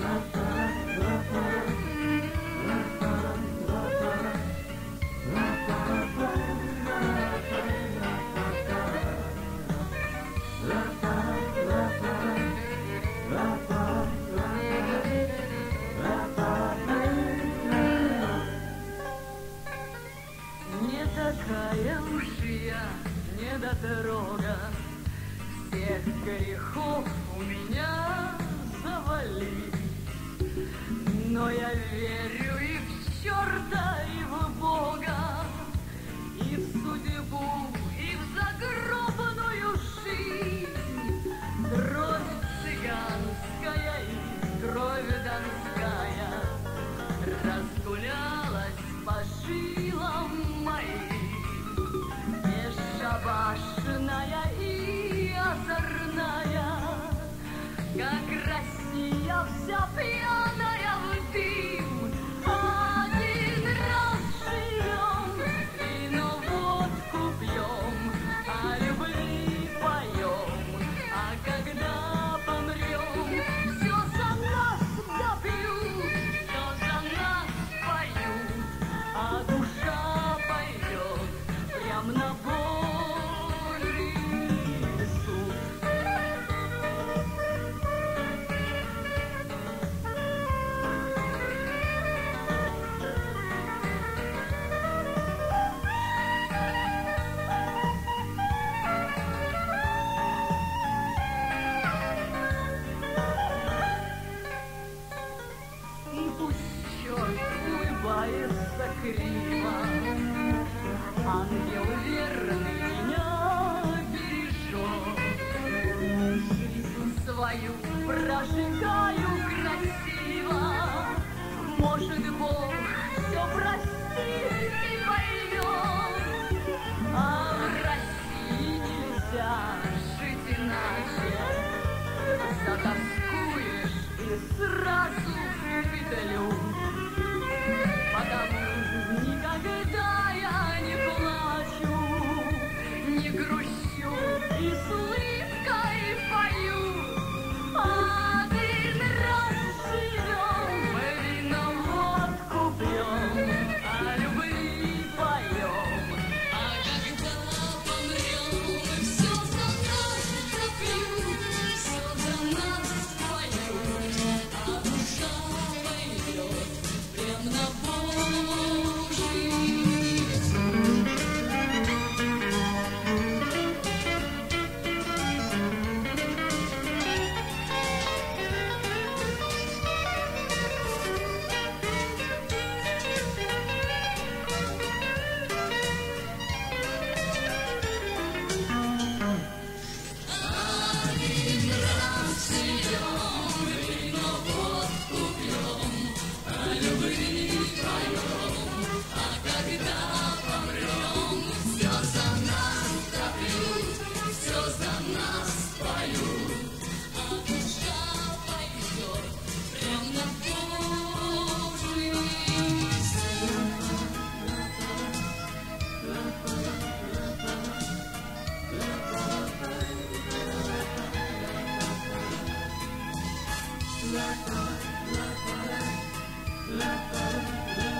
Такая уж я недотрога, всех грехов у меня завали. Но я верю и в черта, и в Бога, и в судьбу, и в загробную жизнь. Кровь цыганская и кровь донская разгулялась по жилам моим. Бесшабашная и озорная, как Россия вся пьяная в дым. Один раз живем, вино водку пьем, о любви поем, а когда помрем, все за нас допьют, все за нас поют, а душа пойдет прям на Божий суд. И пусть черт улыбается криво, ангел верный меня бережет. Жизнь свою прожигаю красиво, может, Бог все простит и поймет. А в России нельзя жить иначе, затаскуешь и сразу в петлю. Потому никогда я не плачу, не грущу и с улыбкой пою. Один раз живем, вино водку пьем, о любви поем, а когда помрем, все за нас пропьют, все за нас поют, а душа пойдет прям на Божий суд. Один раз живем, вино водку пьем, о любви поем, а когда помрем, все за нас пропьют, все за нас поют, а душа пойдет прям на Божий суд.